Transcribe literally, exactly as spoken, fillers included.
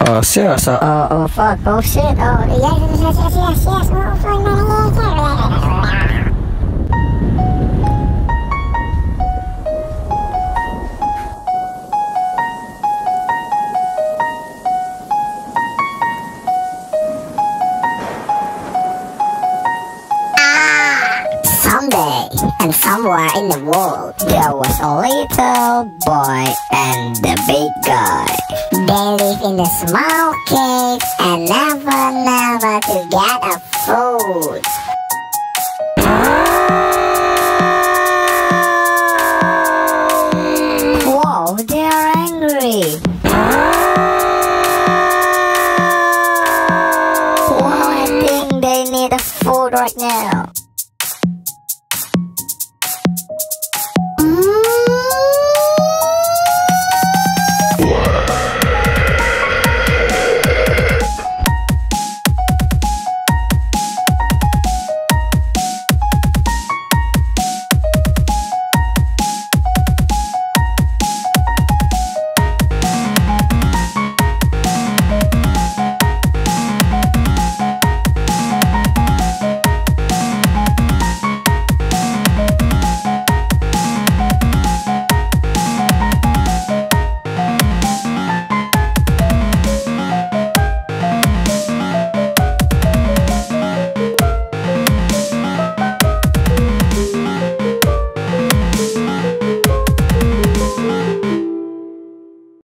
Oh, seryoso? Oh, oh fuck, oh shit, oh yes, yes, yes, yes, yes, oh fuck, someday and somewhere in the world there was a little boy and the big guy. They live in a small cave and never never to get a food.